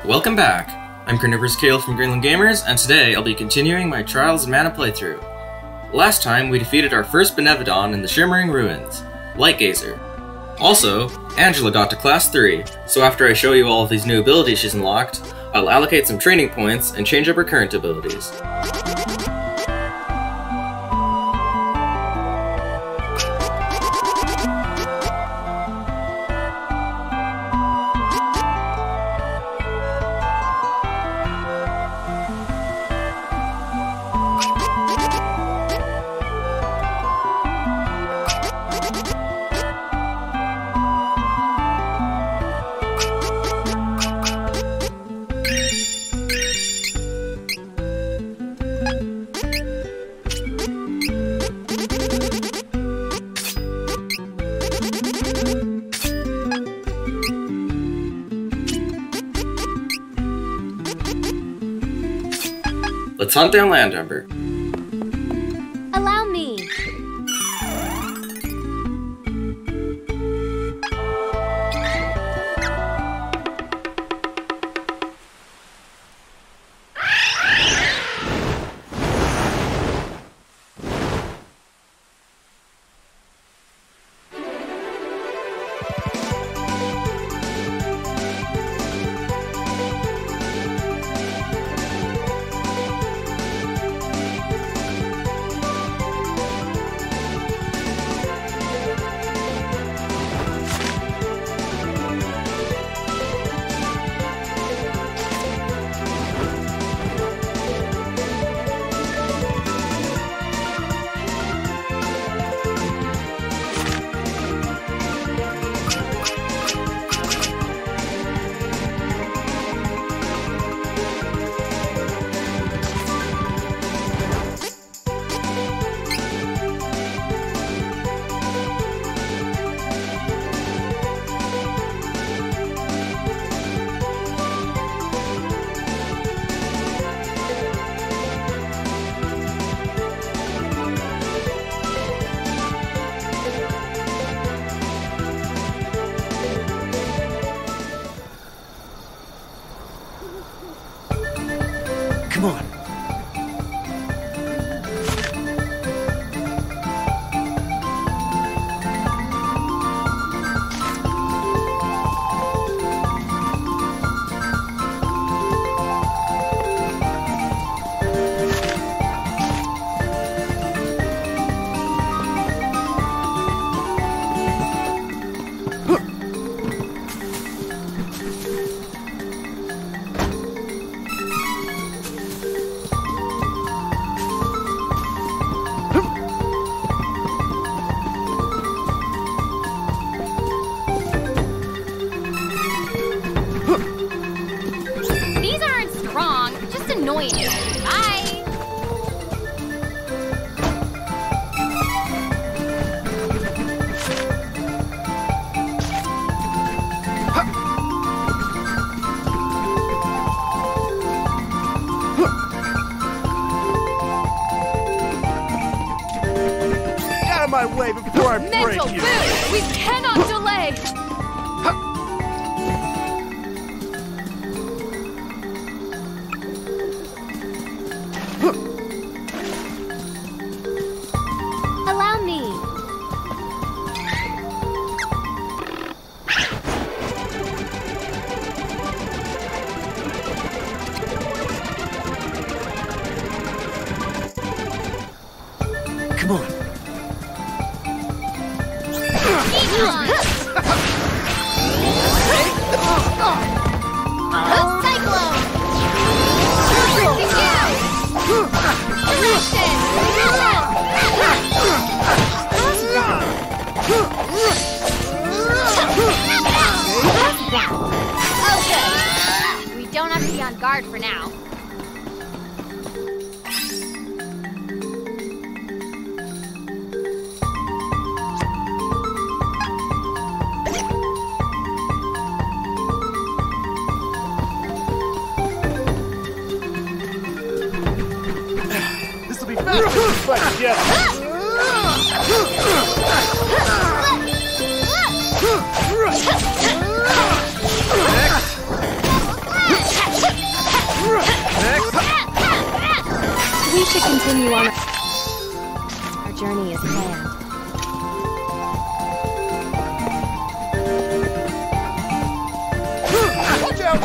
Welcome back! I'm Carnivorous Kale from Greenland Gamers, and today I'll be continuing my Trials of Mana playthrough. Last time, we defeated our first Benevodon in the Shimmering Ruins, Lightgazer. Also, Angela got to Class 3, so after I show you all of these new abilities she's unlocked, I'll allocate some training points and change up her current abilities. Let's hunt down Landumber. Allow me. Come on. These aren't strong, just annoying. Bye. Get out of my way before I break Mental you! boost! We cannot delay! Allow me. Come on. Eon! Cyclone! Freaking down! Direction! Okay. We don't have to be on guard for now. This'll be fast, but yeah. Next. We should continue on. Our journey is planned. Watch out!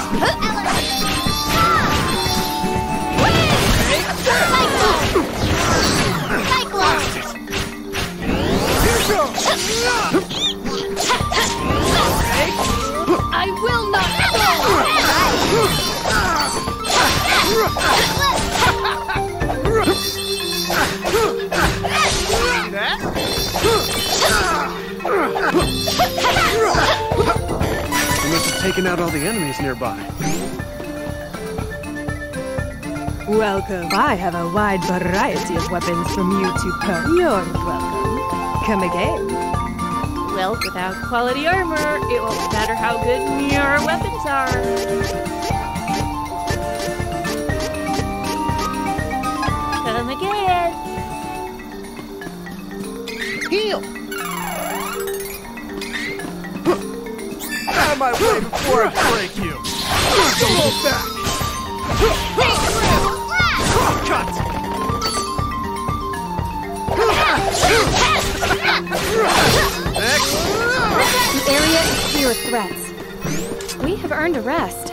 I will not fall! You must have taken out all the enemies nearby. Welcome. I have a wide variety of weapons from you to purchase. You're welcome. Come again. Well, without quality armor, it won't matter how good your weapons are. Come again. Heal! Out of my way before I break you! Don't hold back! Cut! The area is clear of threats. We have earned a rest.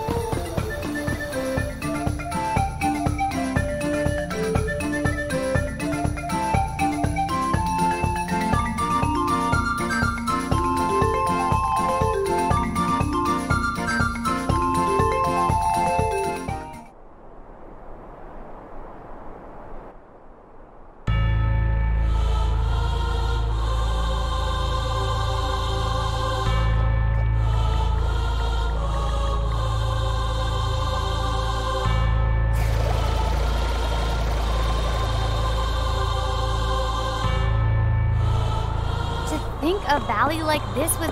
Think a valley like this was...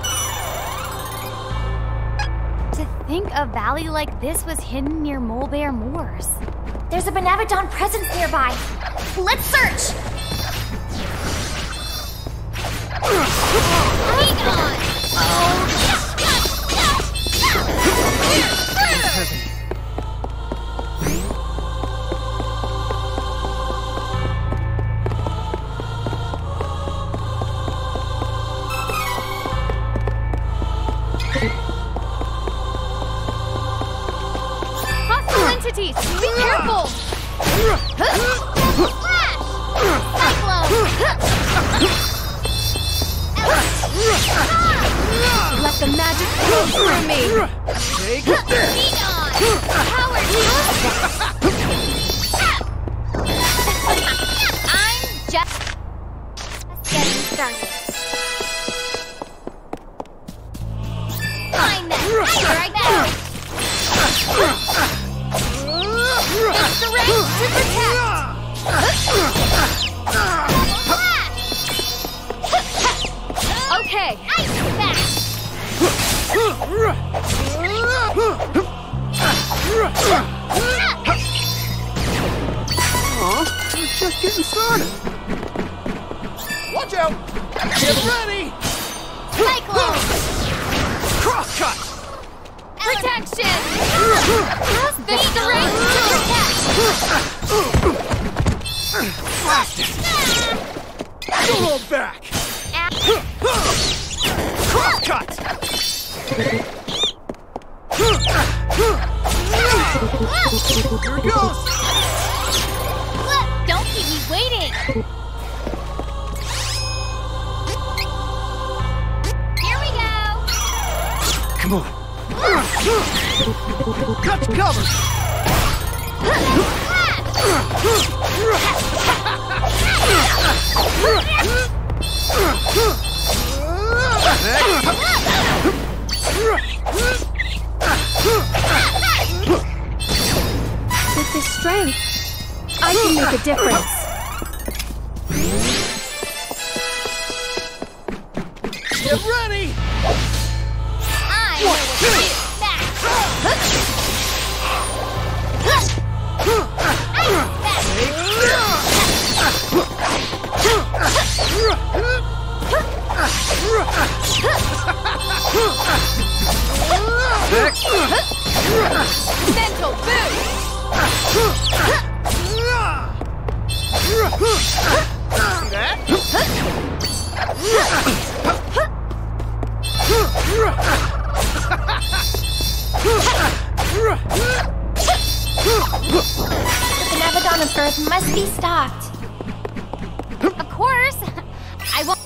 To think a valley like this was hidden near Molebear Moors. There's a Benevodon presence nearby. Let's search! Hang on! Hostile entities! Be careful! Flash! Cyclone! Let the magic flow through me! Egon! Howard! I'm just getting started. Find them! Here I go! It's the race to protect! Okay! Ice bash! Aw, we're just getting started. Watch out! Get ready! Cyclone! Crosscut! Protection! It's the race to protect! Don't hold back! Crosscut! Here it goes! Look, don't keep me waiting! Here we go! Come on! Cut to cover! With this strength, I can make a difference. Get ready! I know what to do! Next! Mental boost! The Benevodon of Earth must be stopped. Of course. I won't.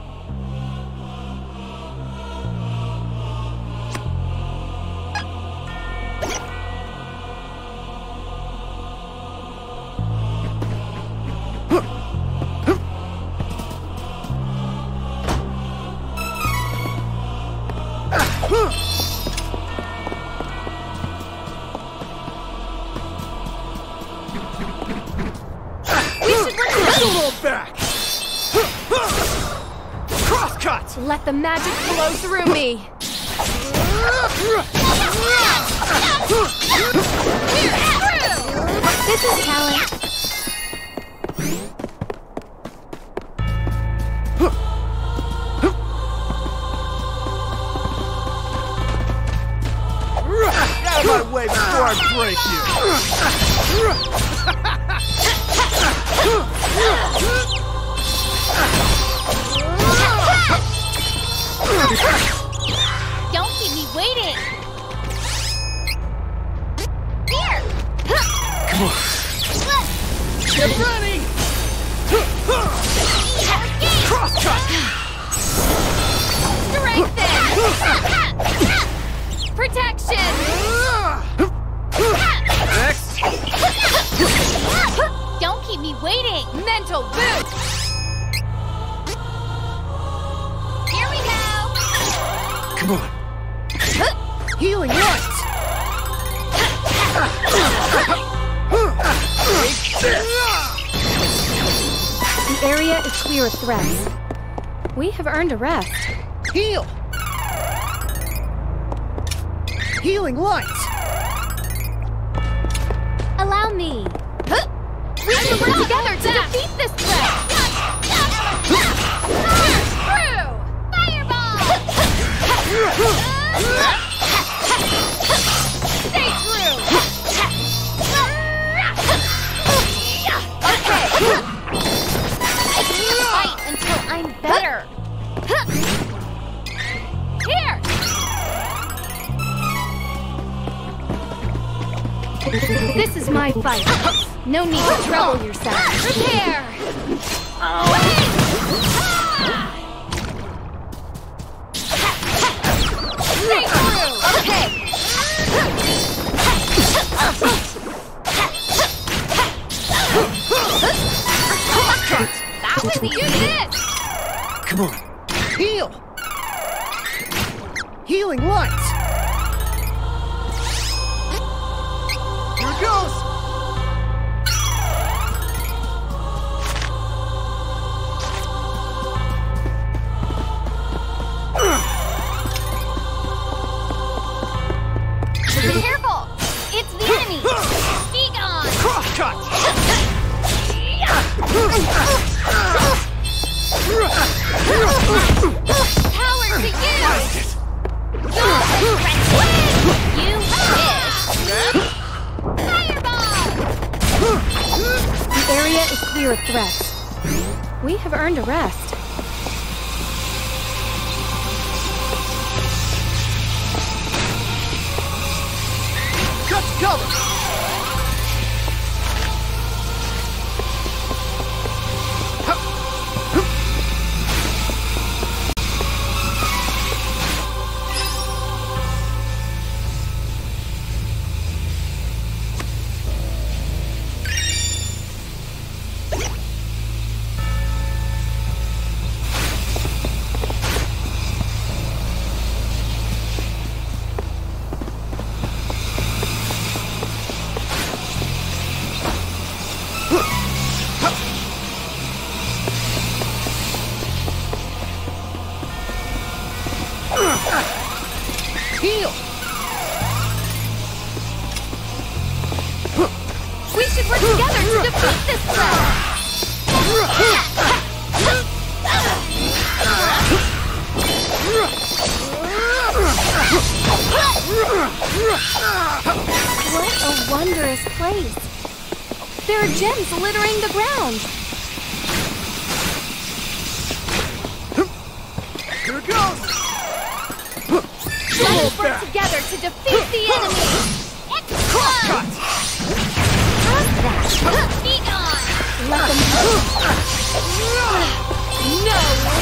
Back! Crosscut! Let the magic flow through me. This is talent. Get out of my way before I break Don't keep me waiting. Come on. Get ready! Crosscut! Strength there. Protection. Next! Don't keep me waiting. Mental boost. Here we go. Come on! Healing light! The area is clear of threats. We have earned a rest. Heal! Healing light! Allow me. We should work together to defeat this threat. Through. Fireball. Stay true. Okay. I can't fight until I'm better. Here. This is my fight. No need to trouble yourself. Prepare. Stay true. Okay. That was easy. Do this. Come on! Heal! Healing light! Here it goes! Be careful. It's the enemy. Be gone. Crosscut! Power to you. You wish. Fireball. The area is clear of threats. We have earned a rest. Cut to cover! Heal! We should work together to defeat this threat. What a wondrous place. There are gems littering the ground. goes! Let's work together to defeat the enemy! Cut! How's that? Be gone! Let them No!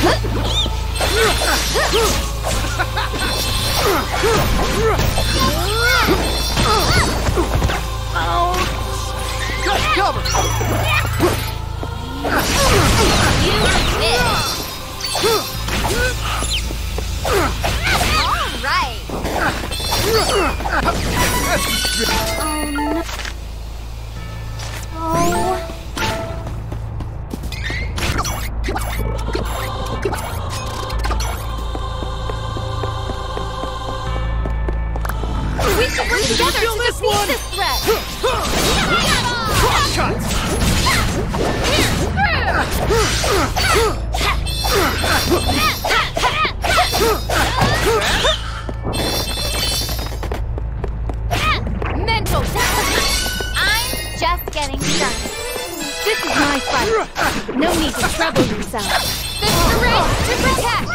Cut cover! You win! All right! Oh no! Oh. We should work together to defeat this threat! Cut! Mental deficit! I'm just getting started. This is my fight. No need to trouble yourself. The strength to protect!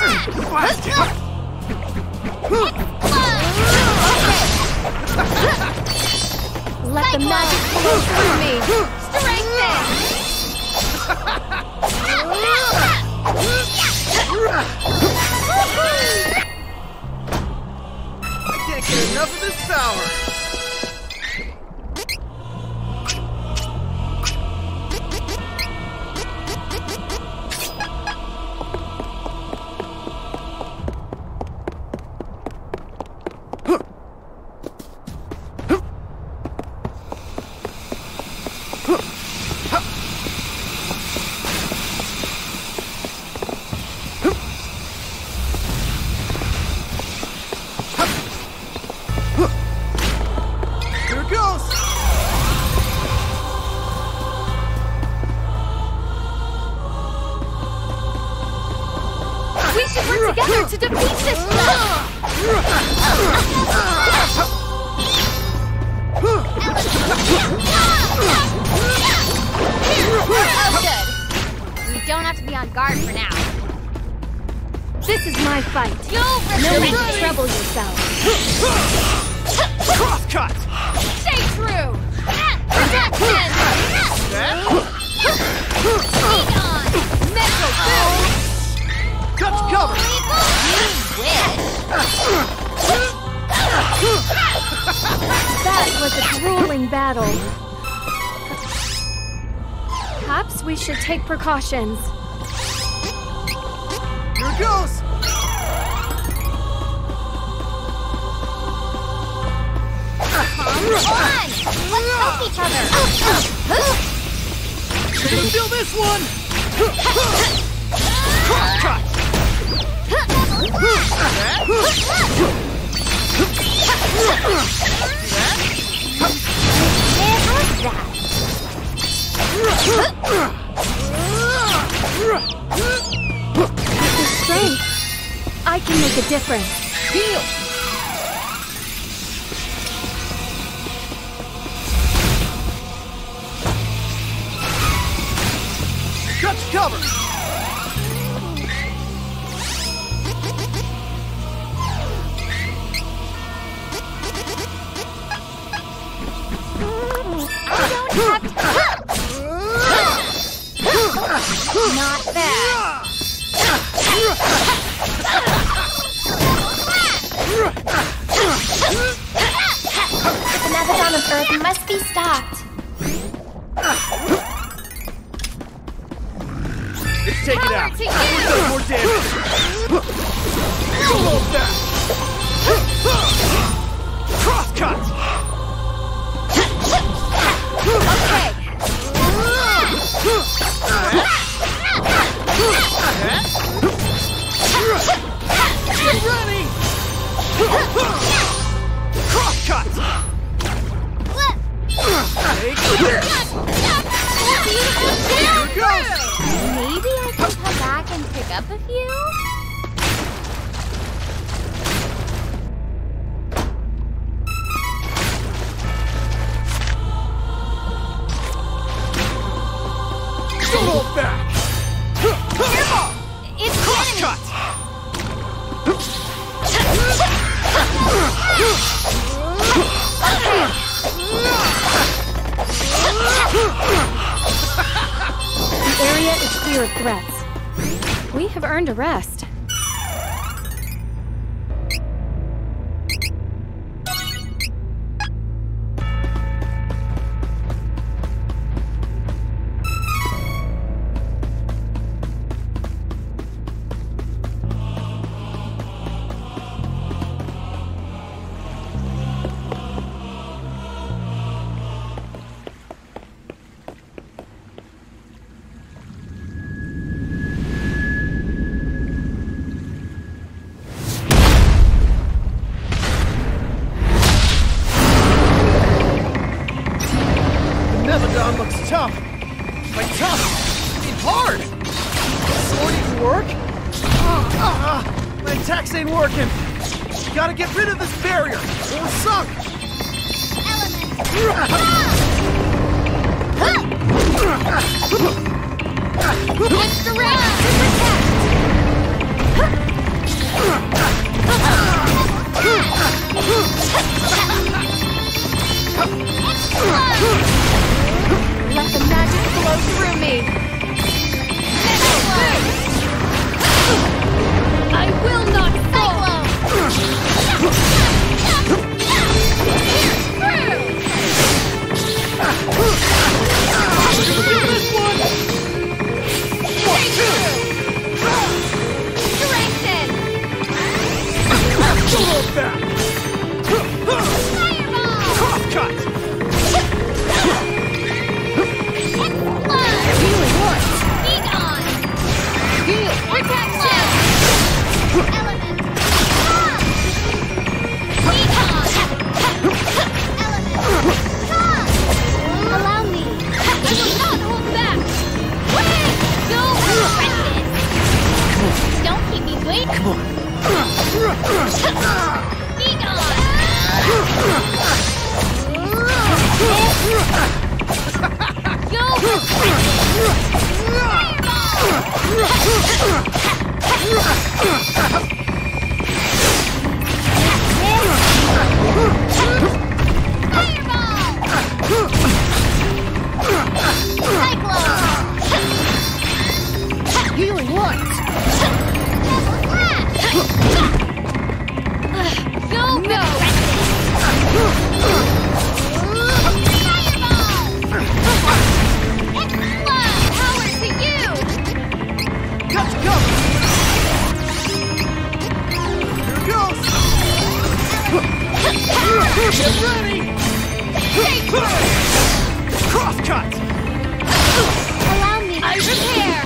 Let the magic flow through me! Strengthen! I can't get enough of this power! Here it goes! We should work together to defeat this threat! Oh, good. We don't have to be on guard for now. This is my fight. You'll no need to trouble yourself. Cross cut! Stay true! Protection! Be gone! Mental boost! Cut cover! You wish! That was a grueling battle. Perhaps we should take precautions. Here it goes! Come on! Let's help each other! Feel this one! Cross cut! With strength, I can make a difference. Heal! Cut cover! Not bad. The Benevodon of Earth must be stopped. Let's take it out. To you. Does more damage. Solo back. Cross cut. Okay. Get ready. Cross cut. Take this. Here it goes. Maybe I can come back and pick up a few? Solo back. It's the enemy. Cut. The area is clear of threats. We have earned a rest. Mevadon looks tough. By tough, I mean hard. Sword even work? My attacks ain't working. Gotta get rid of this barrier, or we're sunk. What's the range to let the magic flow through me. I will not fall. Strengthen. Fireball. Crosscut. Allow me. I will not hold back. Go aggressive. Don't keep me waiting. Come on. Be gone. Go Healing once. Go no. Power to you. Got to go. Here goes. Get ready. Crosscut. Allow me to prepare.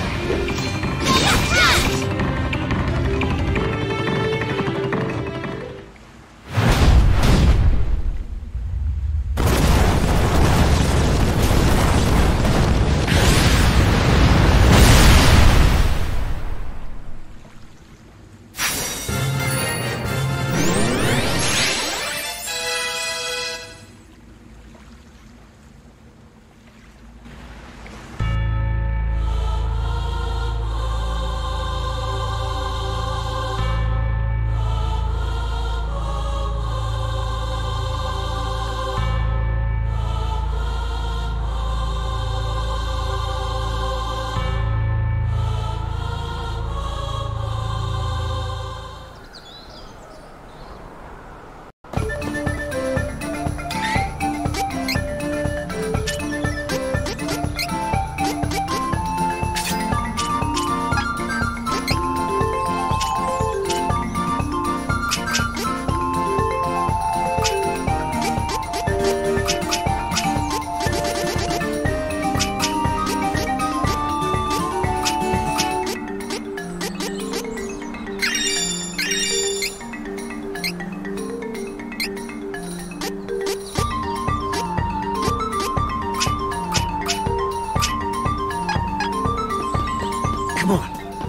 Come on.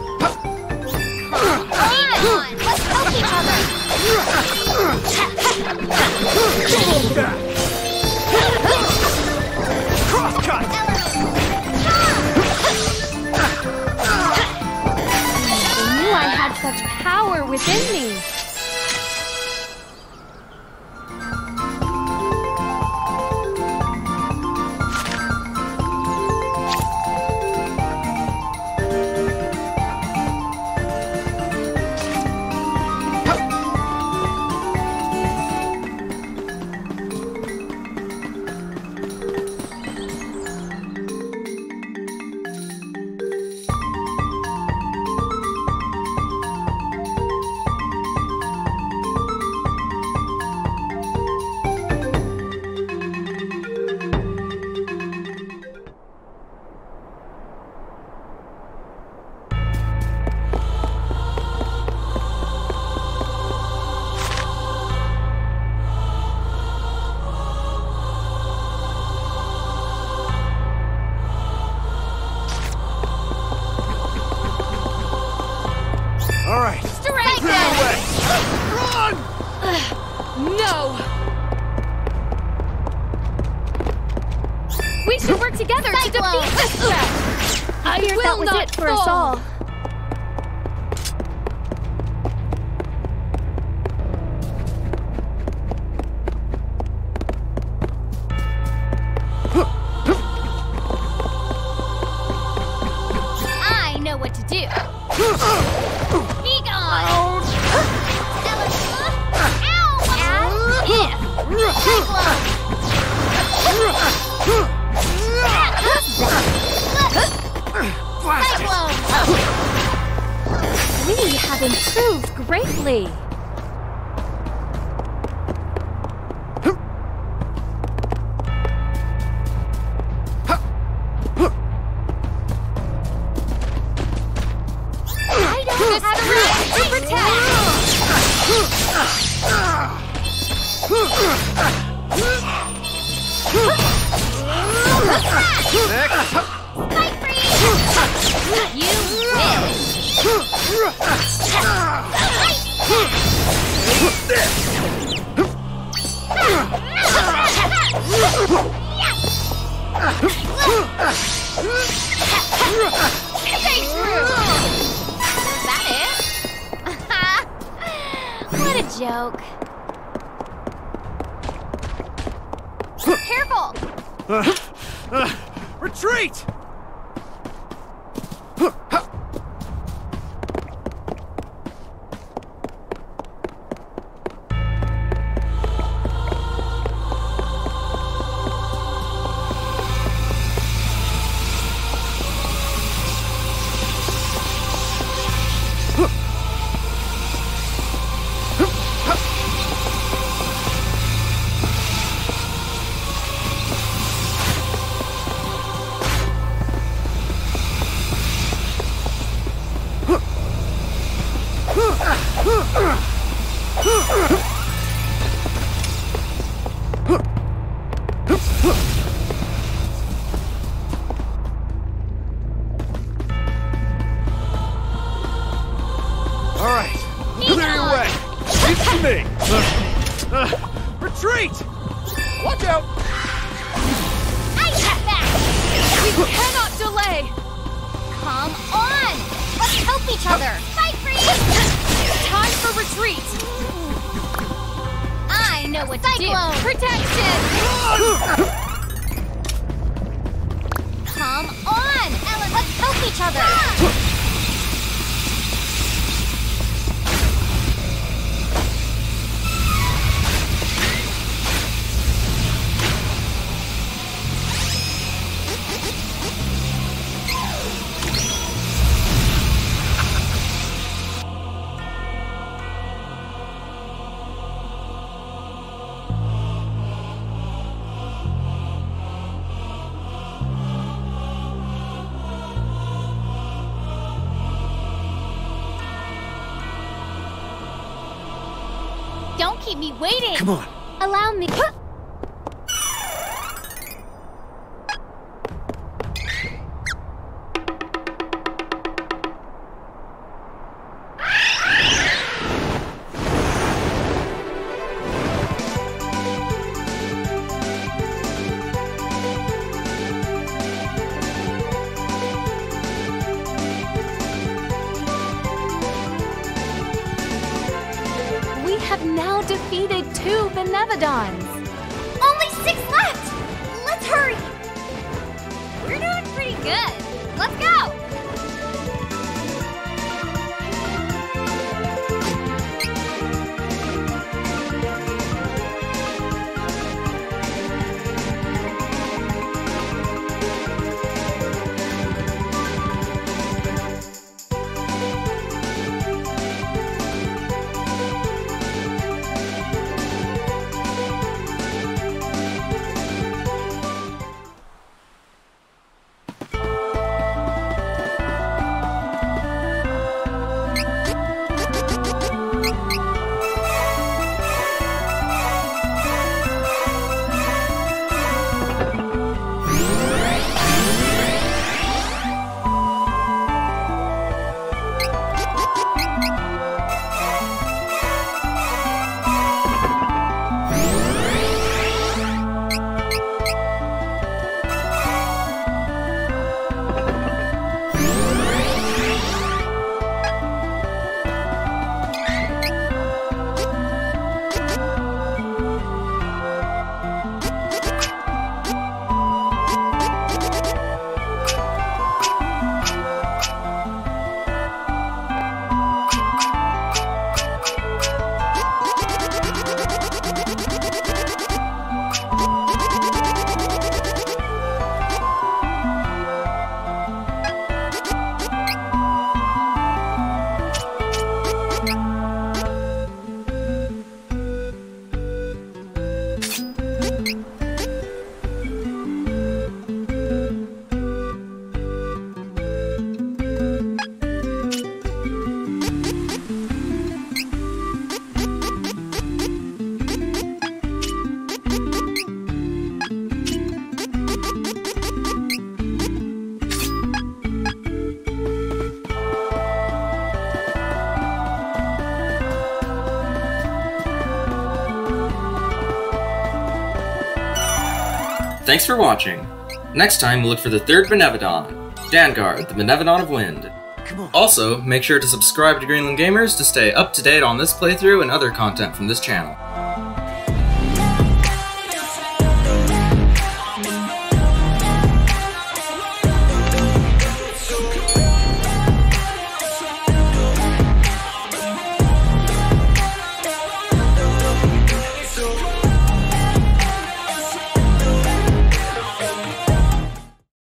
Let's help each other. Double back. Crosscut. I knew I had such power within me. All right. Strike Clear them! the way. Run! No! We should work together to defeat this threat! I Feared will that was not it for us fall. all. I know what to do. Be gone! Ow! Cyclone! We have improved greatly. I don't have a right to Next. Fight for you! You win! Stay true! Was that it? What a joke. Careful! Retreat! All right. Clear your way. Leave it to me. Retreat! Watch out! Ice back! We cannot delay! Come on! Let's help each other! Fight for you! Time for retreat! I know what to do! Protection! Come on! Ellen, let's help each other! Don't keep me waiting! Come on. Allow me. We have now defeated 2 Benevodons. Only 6 left! Let's hurry! We're doing pretty good. Let's go! Thanks for watching. Next time we'll look for the third Benevodon, Danguard, the Benevodon of Wind. Also, make sure to subscribe to Greenland Gamers to stay up to date on this playthrough and other content from this channel.